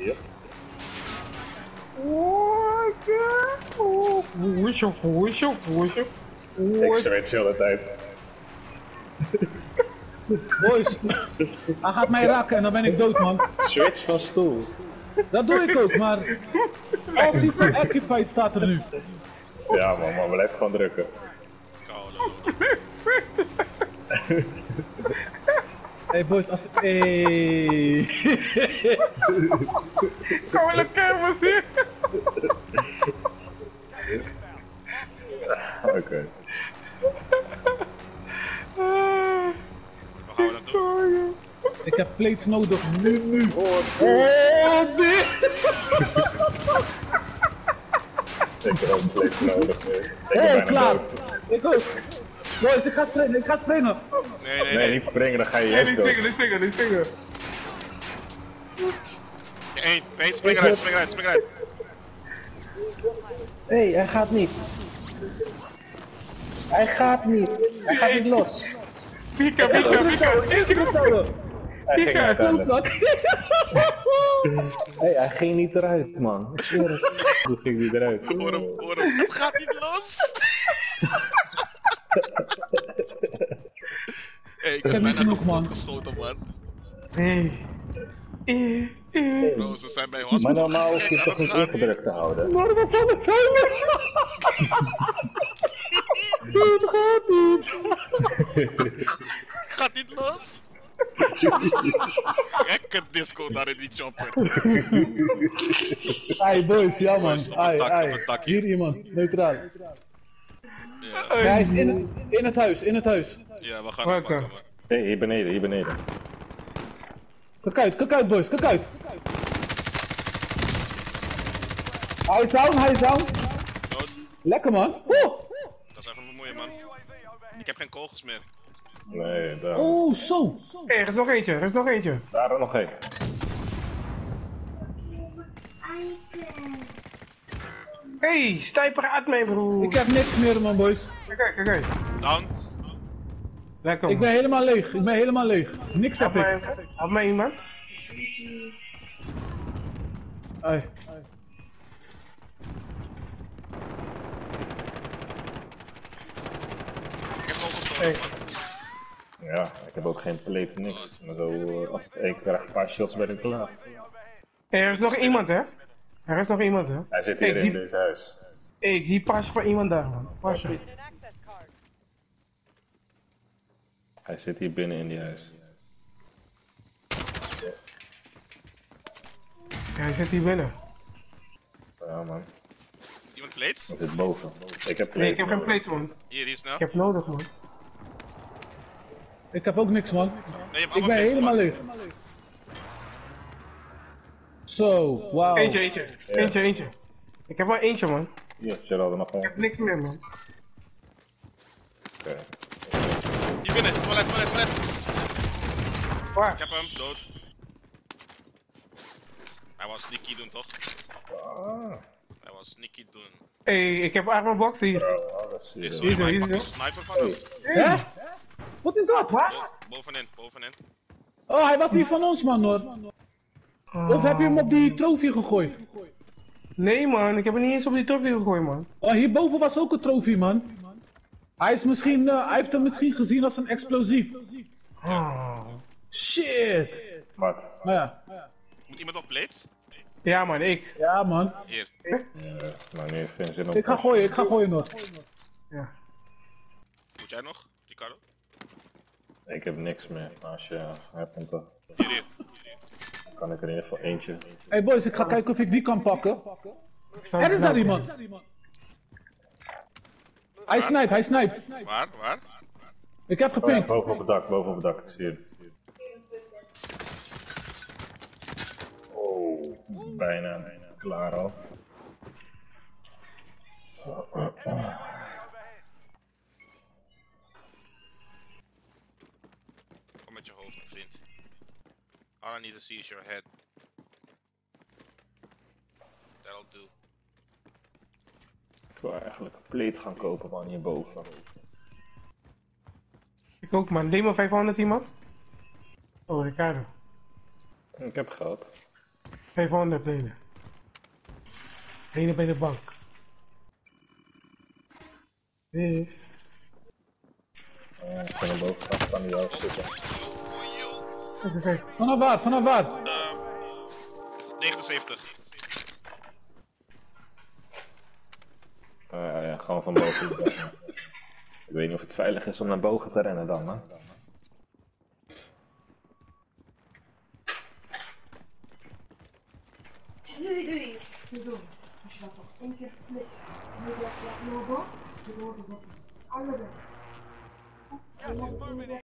Hier. Ik switch heel de tijd. Boys, hij gaat mij raken en dan ben ik dood, man. Switch van stoel. Dat doe ik ook, maar als iets van Occupied staat er nu. Ja man, maar blijf gewoon drukken. Hey boys, als... Hey. Kom in de camera, zie. Oké. Wat gaan we dan doen? Ik heb plates nodig, nu. Ik heb ook een plate nodig nu. Ik ben Hey, bijna klaar. dood. Ik ook. Boys, ik ga springen, Nee, niet springen, dan ga je Nee, echt niet dood. springen, niet springen. 1, 2, spring eruit. Hé, hij gaat niet. Hij gaat niet los. Pika. Hij ging uiteindelijk. Hé, hij ging niet eruit, man. Ik zweer het. Hoe ging die eruit? Hoor hem. Het gaat niet los. Hey, ik was bijna genoeg, man. kapot geschoten, man. Bro, ze zijn bij Maar hospital. normaal hoef je toch niet ingedrukt te houden. Maar wat zijn de fijne? Het gaat niet. Gaat niet los. Gekke disco daar in die chopper. Hey boys, ja man. Boys, op een tak, Hier iemand, neutraal. Ja, Ja, hij is in het huis, ja, we gaan hem pakken, man. Hé, hier beneden. Kijk uit boys, kijk uit. Hij is down. Dood. Lekker man. Dat is even bemoeien, man. Ik heb geen kogels meer. Nee, daar. Oh, zo. Hey, er is nog eentje. Daar er nog één. Hey, sta je paraat mee, broer? Ik heb niks meer man boys. Kijk. Down. Lekker. Ik ben helemaal leeg. Niks heb ik. Had mij iemand? Hey. Ik heb kogels nodig, man. Ja, ik heb ook geen plate, niks. Maar zo, als ik krijg een paar shots ben ik klaar. Hey, er is nog iemand, hè? Hij zit hier Ik in zie- dit huis. Hey, ik zie pas voor iemand daar, man. Pasje. Hij zit hier binnen in die huis. Ja, hij zit hier binnen. Ja man, Iemand plates? hij zit boven. Ik heb plate. Nee, ik heb geen plate, man. Hier snel. Ik heb nodig, man. Ik heb ook niks man. Nee, je hebt Ik allemaal ben plates helemaal gepakt. leeg. Zo, wauw. Eentje. Ik heb maar eentje, man. Hier, Gerald er nog Ik een. heb niks meer, man. Oké. Hier binnen, toilet. Waar? Ik heb hem, dood. Hij was sneaky doen, toch? Ah, Hij was sneaky doen. Hey, ik heb armor box hier. bro, dat zie Is je. sorry, maar ik hier, pak de hier. sniper van hem. Hè? Wat is dat? Bovenin. Oh, hij was niet van ons man hoor. Of heb je hem op die trofee gegooid? Nee, man. Ik heb hem niet eens op die trofee gegooid, man. Oh, hierboven was ook een trofee man. Hij heeft hem misschien gezien als een explosief. Shit. Wat? Maar ja. Moet iemand op plates? Ja, man. Ik. Ja man. Hier. Maar nu vind je nog. Ik ga gooien nog. Ja. Moet jij nog, Ricardo? Ik heb niks meer. Maar als je hebt hem toch, Hier. kan ik er in ieder geval eentje. Hey boys, ik ga kijken of ik die kan pakken. Er is daar iemand. Hij snijpt. Waar? Ik heb Oh, ja, gepinkt. boven op het dak. Ik zie het. Oh, bijna klaar al. Kom met je hoofd, mijn vriend. All I need to see is your head. That'll do. Ik wil eigenlijk een plate gaan kopen man hierboven. Ik ook, man. Demo 500 iemand? Oh, Ricardo. Ik heb geld. 500 lenen. Ene bij de bank. Ik ben naar boven gegaan, kan die wel zitten. Kijk. Vanaf waar? Vanaf waar? 79. Ja, gewoon van boven. Ik weet niet of het veilig is om naar boven te rennen dan, hè? Doei. Doei. Als je dat nog één keer flikt, moet je dat logo, de logo, allebei.